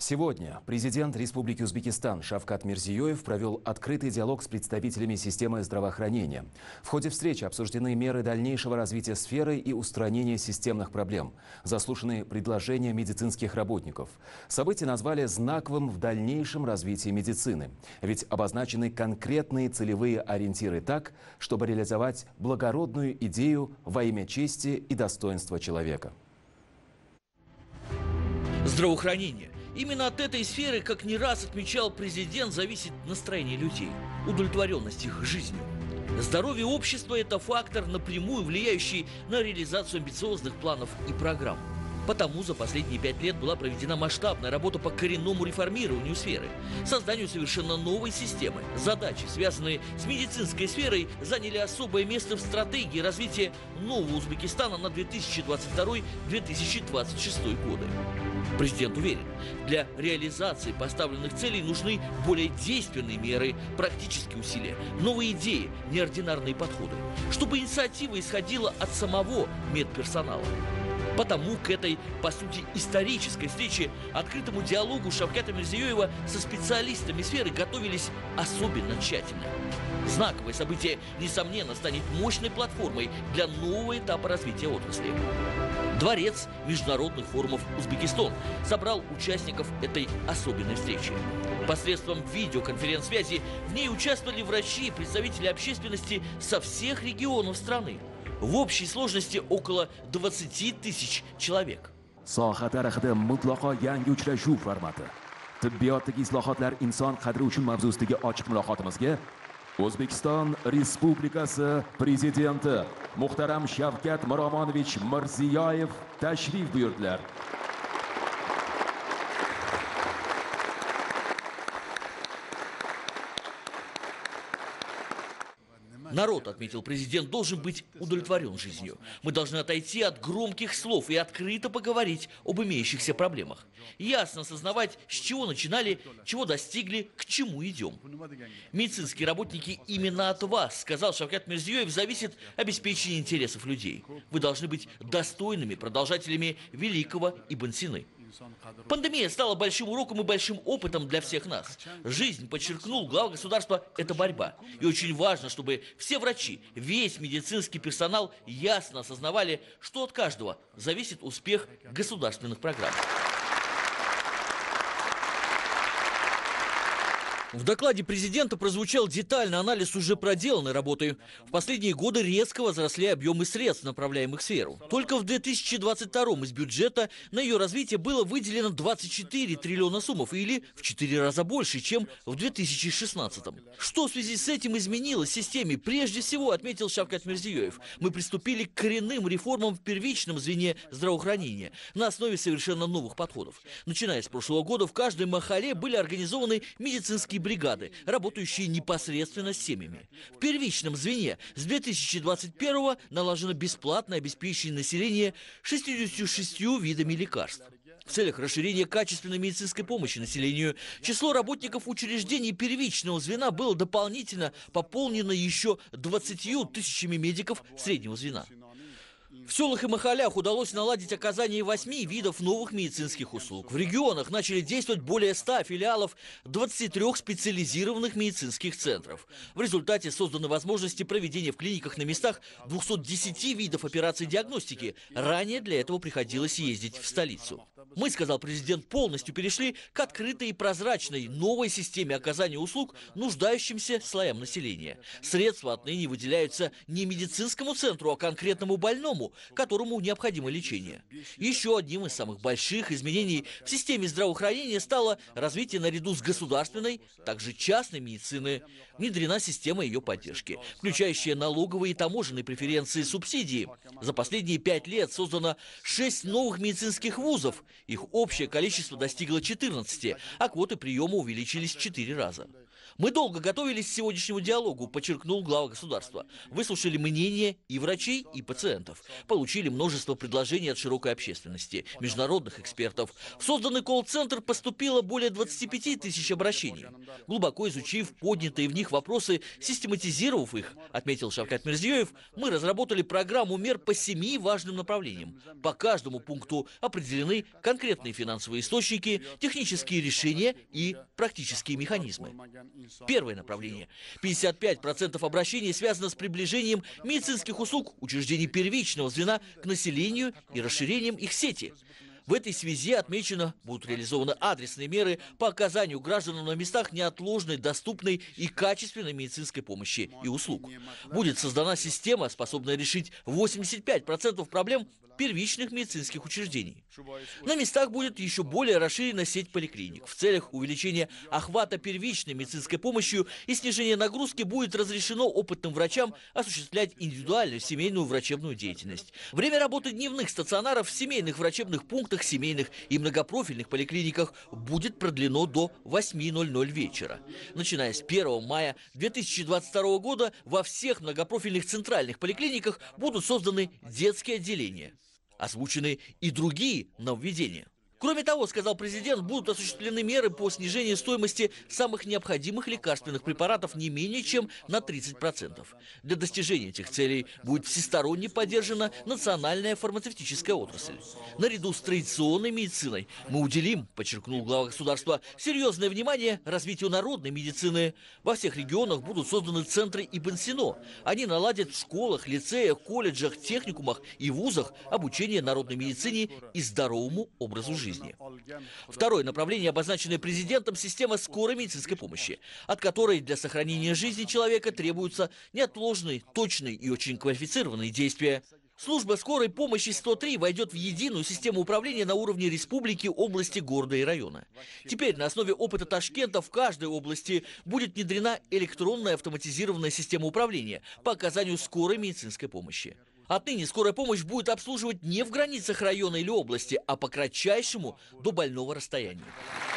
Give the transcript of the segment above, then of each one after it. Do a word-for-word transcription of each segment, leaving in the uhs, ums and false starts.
Сегодня президент Республики Узбекистан Шавкат Мирзиёев провел открытый диалог с представителями системы здравоохранения. В ходе встречи обсуждены меры дальнейшего развития сферы и устранения системных проблем. Заслушаны предложения медицинских работников. Событие назвали знаковым в дальнейшем развитии медицины. Ведь обозначены конкретные целевые ориентиры так, чтобы реализовать благородную идею во имя чести и достоинства человека. Здравоохранение. Именно от этой сферы, как не раз отмечал президент, зависит настроение людей, удовлетворенность их жизнью. Здоровье общества – это фактор, напрямую влияющий на реализацию амбициозных планов и программ. Потому за последние пять лет была проведена масштабная работа по коренному реформированию сферы, созданию совершенно новой системы. Задачи, связанные с медицинской сферой, заняли особое место в стратегии развития нового Узбекистана на две тысячи двадцать второй — две тысячи двадцать шестой годы. Президент уверен, для реализации поставленных целей нужны более действенные меры, практические усилия, новые идеи, неординарные подходы, чтобы инициатива исходила от самого медперсонала. Потому к этой, по сути, исторической встрече, открытому диалогу Шавката Мирзиёева со специалистами сферы готовились особенно тщательно. Знаковое событие, несомненно, станет мощной платформой для нового этапа развития отрасли. Дворец международных форумов «Узбекистан» собрал участников этой особенной встречи. Посредством видеоконференц-связи в ней участвовали врачи и представители общественности со всех регионов страны. В общей сложности около двадцати тысяч человек. Soha tarixida mutlaqo yangi uchrashuv formati. Tibbiyotdagi islohotlar inson qadri uchun mavzusidagi ochiq muloqotimizga O'zbekiston Respublikasi Prezidenti muhtaram Shavkat Miromonovich Mirziyoyev tashrif buyurdilar. Народ, отметил президент, должен быть удовлетворен жизнью. Мы должны отойти от громких слов и открыто поговорить об имеющихся проблемах. Ясно осознавать, с чего начинали, чего достигли, к чему идем. Медицинские работники именно от вас, сказал Шавкат Мирзиёев, зависит обеспечение интересов людей. Вы должны быть достойными продолжателями великого Ибн Сины. Пандемия стала большим уроком и большим опытом для всех нас. Жизнь, подчеркнул глава государства, это борьба. И очень важно, чтобы все врачи, весь медицинский персонал ясно осознавали, что от каждого зависит успех государственных программ. В докладе президента прозвучал детальный анализ уже проделанной работы. В последние годы резко возросли объемы средств, направляемых в сферу. Только в две тысячи двадцать втором из бюджета на ее развитие было выделено двадцать четыре триллиона сумов, или в четыре раза больше, чем в две тысячи шестнадцатом. Что в связи с этим изменилось в системе? Прежде всего, отметил Шавкат Мирзиёев, мы приступили к коренным реформам в первичном звене здравоохранения на основе совершенно новых подходов. Начиная с прошлого года в каждой махале были организованы медицинские бригады, работающие непосредственно с семьями. В первичном звене с две тысячи двадцать первого налажено бесплатное обеспечение населения шестьюдесятью шестью видами лекарств. В целях расширения качественной медицинской помощи населению число работников учреждений первичного звена было дополнительно пополнено еще двадцатью тысячами медиков среднего звена. В селах и махалях удалось наладить оказание восьми видов новых медицинских услуг. В регионах начали действовать более ста филиалов двадцати трёх специализированных медицинских центров. В результате созданы возможности проведения в клиниках на местах двухсот десяти видов операций диагностики. Ранее для этого приходилось ездить в столицу. Мы, сказал президент, полностью перешли к открытой и прозрачной новой системе оказания услуг нуждающимся слоям населения. Средства отныне выделяются не медицинскому центру, а конкретному больному, которому необходимо лечение. Еще одним из самых больших изменений в системе здравоохранения стало развитие наряду с государственной, также частной медицины. Внедрена система ее поддержки, включающая налоговые и таможенные преференции и субсидии. За последние пять лет создано шесть новых медицинских вузов. Их общее количество достигло четырнадцати, а квоты приема увеличились в четыре раза. Мы долго готовились к сегодняшнему диалогу, подчеркнул глава государства. Выслушали мнения и врачей, и пациентов. Получили множество предложений от широкой общественности, международных экспертов. В созданный колл-центр поступило более двадцати пяти тысяч обращений. Глубоко изучив поднятые в них вопросы, систематизировав их, отметил Шавкат Мирзиёев, мы разработали программу мер по семи важным направлениям. По каждому пункту определены конкретные финансовые источники, технические решения и практические механизмы. Первое направление. пятьдесят пять процентов обращений связано с приближением медицинских услуг учреждений первичного звена к населению и расширением их сети. В этой связи отмечено, будут реализованы адресные меры по оказанию гражданам на местах неотложной, доступной и качественной медицинской помощи и услуг. Будет создана система, способная решить восемьдесят пять процентов проблем первичных медицинских учреждений. На местах будет еще более расширена сеть поликлиник. В целях увеличения охвата первичной медицинской помощью и снижения нагрузки будет разрешено опытным врачам осуществлять индивидуальную семейную врачебную деятельность. Время работы дневных стационаров в семейных врачебных пунктах, семейных и многопрофильных поликлиниках будет продлено до восьми ноль-ноль вечера. Начиная с первого мая две тысячи двадцать второго года во всех многопрофильных центральных поликлиниках будут созданы детские отделения. Озвучены и другие нововведения. Кроме того, сказал президент, будут осуществлены меры по снижению стоимости самых необходимых лекарственных препаратов не менее чем на тридцать процентов. Для достижения этих целей будет всесторонне поддержана национальная фармацевтическая отрасль. Наряду с традиционной медициной мы уделим, подчеркнул глава государства, серьезное внимание развитию народной медицины. Во всех регионах будут созданы центры Ибн-Сино. Они наладят в школах, лицеях, колледжах, техникумах и вузах обучение народной медицине и здоровому образу жизни. Второе направление, обозначенное президентом, система скорой медицинской помощи, от которой для сохранения жизни человека требуются неотложные, точные и очень квалифицированные действия. Служба скорой помощи сто три войдет в единую систему управления на уровне республики, области, города и района. Теперь на основе опыта Ташкента в каждой области будет внедрена электронная автоматизированная система управления по оказанию скорой медицинской помощи. Отныне скорая помощь будет обслуживать не в границах района или области, а по кратчайшему до больного расстояния.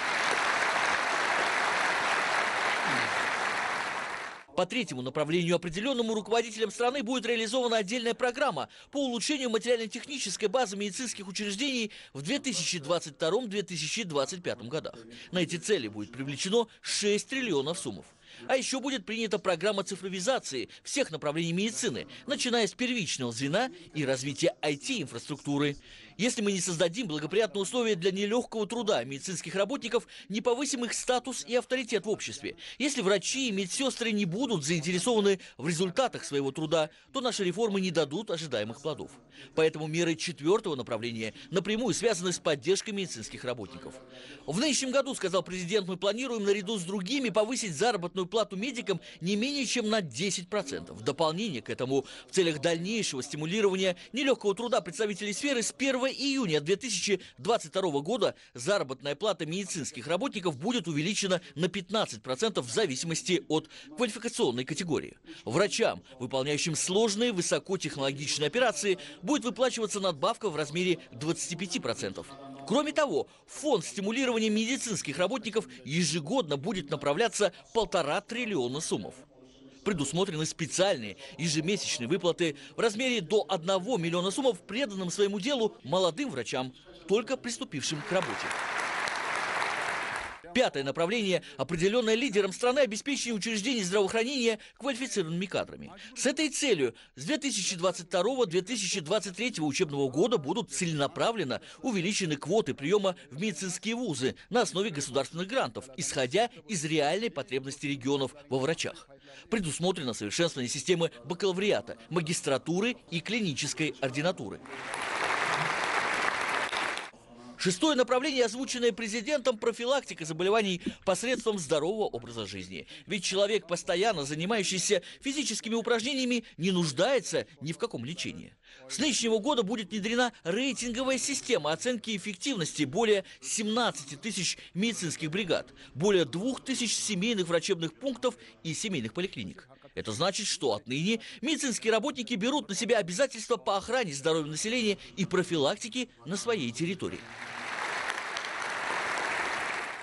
По третьему направлению, определенному руководителем страны, будет реализована отдельная программа по улучшению материально-технической базы медицинских учреждений в две тысячи двадцать втором — две тысячи двадцать пятом годах. На эти цели будет привлечено шесть триллионов сумов. А еще будет принята программа цифровизации всех направлений медицины, начиная с первичного звена и развития ай ти-инфраструктуры. Если мы не создадим благоприятные условия для нелегкого труда медицинских работников, не повысим их статус и авторитет в обществе, если врачи и медсестры не будут заинтересованы в результатах своего труда, то наши реформы не дадут ожидаемых плодов. Поэтому меры четвертого направления напрямую связаны с поддержкой медицинских работников. В нынешнем году, сказал президент, мы планируем наряду с другими повысить заработную плату медикам не менее чем на десять процентов. В дополнение к этому, в целях дальнейшего стимулирования нелегкого труда представителей сферы, с первого июня две тысячи двадцать второго года заработная плата медицинских работников будет увеличена на пятнадцать процентов в зависимости от квалификационной категории. Врачам, выполняющим сложные высокотехнологичные операции, будет выплачиваться надбавка в размере двадцати пяти процентов. Кроме того, в фонд стимулирования медицинских работников ежегодно будет направляться полтора триллиона сумов. Предусмотрены специальные ежемесячные выплаты в размере до одного миллиона сумов преданным своему делу молодым врачам, только приступившим к работе. Пятое направление, определенное лидером страны, обеспечение учреждений здравоохранения квалифицированными кадрами. С этой целью с две тысячи двадцать второго — две тысячи двадцать третьего учебного года будут целенаправленно увеличены квоты приема в медицинские вузы на основе государственных грантов, исходя из реальной потребности регионов во врачах. Предусмотрено совершенствование системы бакалавриата, магистратуры и клинической ординатуры. Шестое направление, озвученное президентом, профилактика заболеваний посредством здорового образа жизни. Ведь человек, постоянно занимающийся физическими упражнениями, не нуждается ни в каком лечении. С нынешнего года будет внедрена рейтинговая система оценки эффективности более семнадцати тысяч медицинских бригад, более двух тысяч семейных врачебных пунктов и семейных поликлиник. Это значит, что отныне медицинские работники берут на себя обязательства по охране здоровья населения и профилактике на своей территории.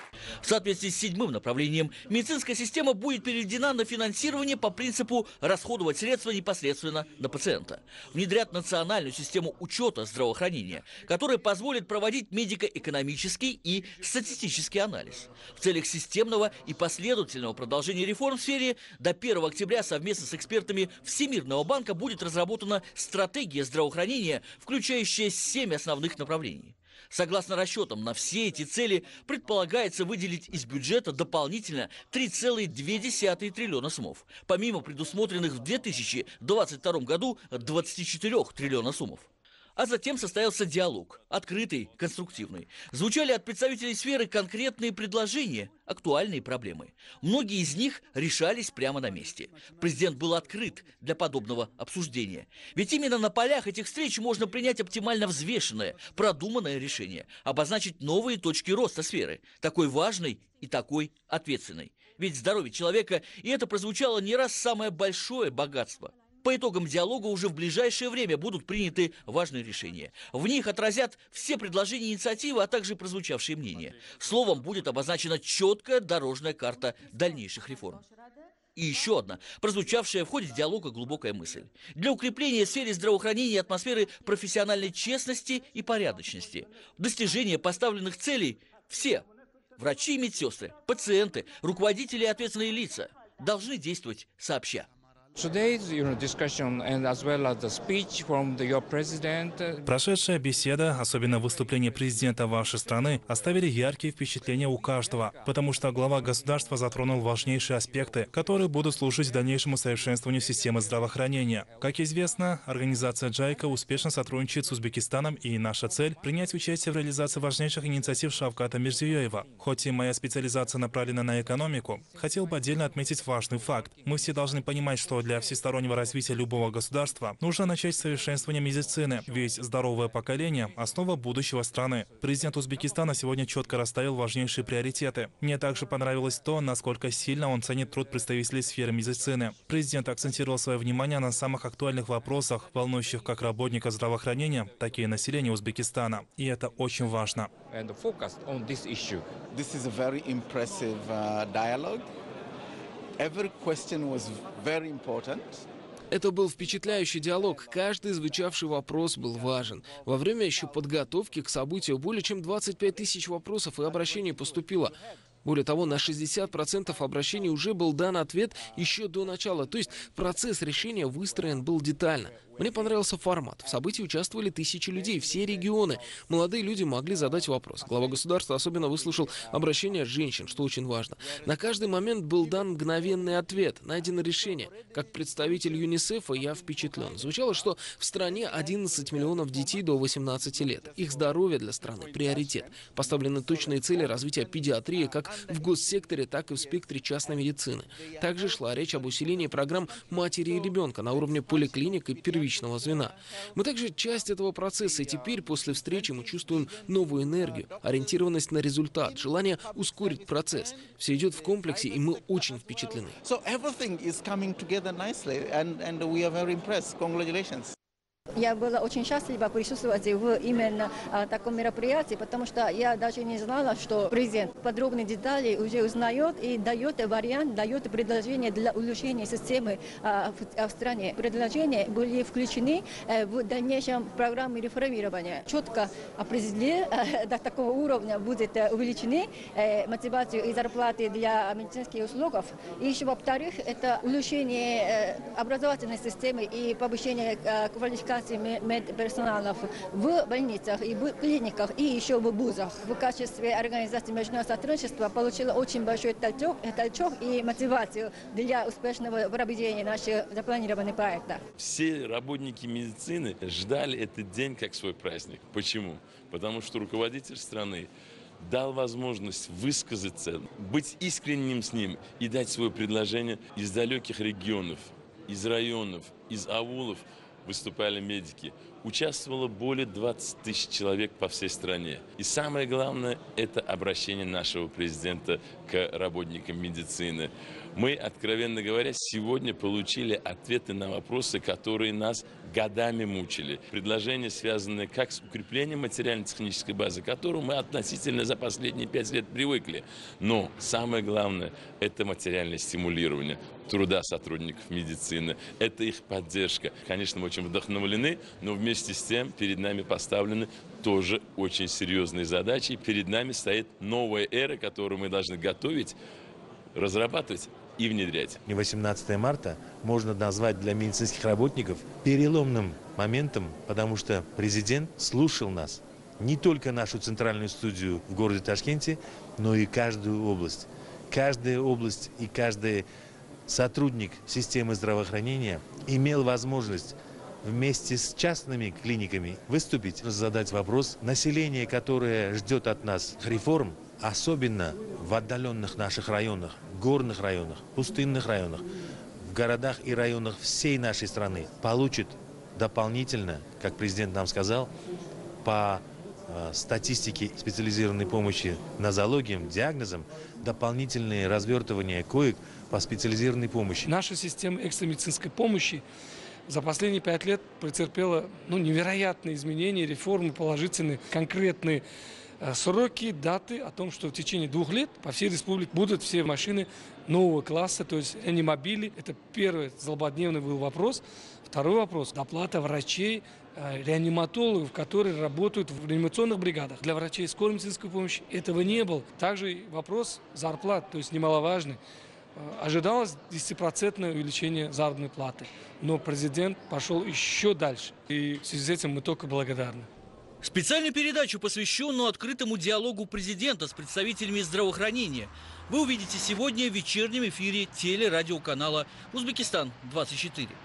В соответствии с седьмым направлением, медицинская система будет переведена на финансирование по принципу расходовать средства непосредственно на пациента. Внедрят национальную систему учета здравоохранения, которая позволит проводить медико-экономический и статистический анализ. В целях системного и последовательного продолжения реформ в сфере до первого октября совместно с экспертами Всемирного банка будет разработана стратегия здравоохранения, включающая семь основных направлений. Согласно расчетам, на все эти цели предполагается выделить из бюджета дополнительно три целых две десятых триллиона сомов, помимо предусмотренных в две тысячи двадцать втором году двадцати четырёх триллиона сомов. А затем состоялся диалог, открытый, конструктивный. Звучали от представителей сферы конкретные предложения, актуальные проблемы. Многие из них решались прямо на месте. Президент был открыт для подобного обсуждения. Ведь именно на полях этих встреч можно принять оптимально взвешенное, продуманное решение, обозначить новые точки роста сферы, такой важной и такой ответственной. Ведь здоровье человека, и это прозвучало не раз, самое большое богатство. По итогам диалога уже в ближайшее время будут приняты важные решения. В них отразят все предложения и инициативы, а также прозвучавшие мнения. Словом, будет обозначена четкая дорожная карта дальнейших реформ. И еще одна, прозвучавшая в ходе диалога глубокая мысль. Для укрепления в сфере здравоохранения атмосферы профессиональной честности и порядочности, достижения поставленных целей все – врачи и медсестры, пациенты, руководители и ответственные лица – должны действовать сообща. Прошедшая беседа, особенно выступление президента вашей страны, оставили яркие впечатления у каждого, потому что глава государства затронул важнейшие аспекты, которые будут служить дальнейшему совершенствованию системы здравоохранения. Как известно, организация Джайка успешно сотрудничает с Узбекистаном, и наша цель – принять участие в реализации важнейших инициатив Шавката Мирзиёева. Хоть и моя специализация направлена на экономику, хотел бы отдельно отметить важный факт. Мы все должны понимать, что для всестороннего развития любого государства нужно начать с совершенствования медицины, ведь здоровое поколение – основа будущего страны. Президент Узбекистана сегодня четко расставил важнейшие приоритеты. Мне также понравилось то, насколько сильно он ценит труд представителей сферы медицины. Президент акцентировал свое внимание на самых актуальных вопросах, волнующих как работников здравоохранения, так и население Узбекистана. И это очень важно. Every question was very important. Это был впечатляющий диалог. Каждый звучавший вопрос был важен. Во время еще подготовки к событию более чем двадцать пять тысяч вопросов и обращений поступило. Более того, на шестьдесят процентов обращений уже был дан ответ еще до начала. То есть процесс решения выстроен был детально. Мне понравился формат. В событии участвовали тысячи людей, все регионы. Молодые люди могли задать вопрос. Глава государства особенно выслушал обращения женщин, что очень важно. На каждый момент был дан мгновенный ответ, найдено решение. Как представитель ЮНИСЕФа я впечатлен. Звучало, что в стране одиннадцать миллионов детей до восемнадцати лет. Их здоровье для страны – приоритет. Поставлены точные цели развития педиатрии как в госсекторе, так и в спектре частной медицины. Также шла речь об усилении программ матери и ребенка на уровне поликлиник и первичного звена. Мы также часть этого процесса, и теперь после встречи мы чувствуем новую энергию, ориентированность на результат, желание ускорить процесс. Все идет в комплексе, и мы очень впечатлены. Я была очень счастлива присутствовать в именно а, таком мероприятии, потому что я даже не знала, что президент подробные детали уже узнает и дает вариант, дает предложение для улучшения системы а, в, в стране. Предложения были включены а, в дальнейшем программе реформирования. Четко определили, а, до такого уровня будет а, увеличены а, мотивацию и зарплаты для медицинских услуг. И еще, во-вторых, это улучшение а, образовательной системы и повышение а, квалификации медперсоналов в больницах и в клиниках и еще в вузах. В качестве организации международного сотрудничества получила очень большой толчок, толчок и мотивацию для успешного проведения нашего запланированного проекта. Все работники медицины ждали этот день как свой праздник. Почему? Потому что руководитель страны дал возможность высказаться, быть искренним с ним и дать свое предложение. Из далеких регионов, из районов, из аулов выступали медики. участвовало более двадцати тысяч человек по всей стране. И самое главное, это обращение нашего президента к работникам медицины. Мы, откровенно говоря, сегодня получили ответы на вопросы, которые нас годами мучили. Предложения, связанные как с укреплением материально-технической базы, к которой мы относительно за последние пять лет привыкли. Но самое главное – это материальное стимулирование труда сотрудников медицины, это их поддержка. Конечно, мы очень вдохновлены, но вместе с тем перед нами поставлены тоже очень серьезные задачи. Перед нами стоит новая эра, которую мы должны готовить, разрабатывать и внедрять. восемнадцатое марта можно назвать для медицинских работников переломным моментом, потому что президент слушал нас. Не только нашу центральную студию в городе Ташкенте, но и каждую область. Каждая область и каждый сотрудник системы здравоохранения имел возможность вместе с частными клиниками выступить, задать вопрос. Население, которое ждет от нас реформ, особенно в отдаленных наших районах, горных районах, пустынных районах, в городах и районах всей нашей страны, получит дополнительно, как президент нам сказал, по э, статистике специализированной помощи нозологиям, диагнозам, дополнительные развертывания коек по специализированной помощи. Наша система экстренной медицинской помощи за последние пять лет претерпела ну, невероятные изменения, реформы положительные, конкретные сроки, даты о том, что в течение двух лет по всей республике будут все машины нового класса, то есть реанимобили. Это первый злободневный был вопрос. Второй вопрос – доплата врачей, реаниматологов, которые работают в реанимационных бригадах. Для врачей скорой медицинской помощи этого не было. Также вопрос зарплат, то есть немаловажный. Ожидалось десятипроцентное увеличение заработной платы, но президент пошел еще дальше. И в связи с этим мы только благодарны. Специальную передачу, посвященную открытому диалогу президента с представителями здравоохранения, вы увидите сегодня в вечернем эфире телерадиоканала «Узбекистан двадцать четыре».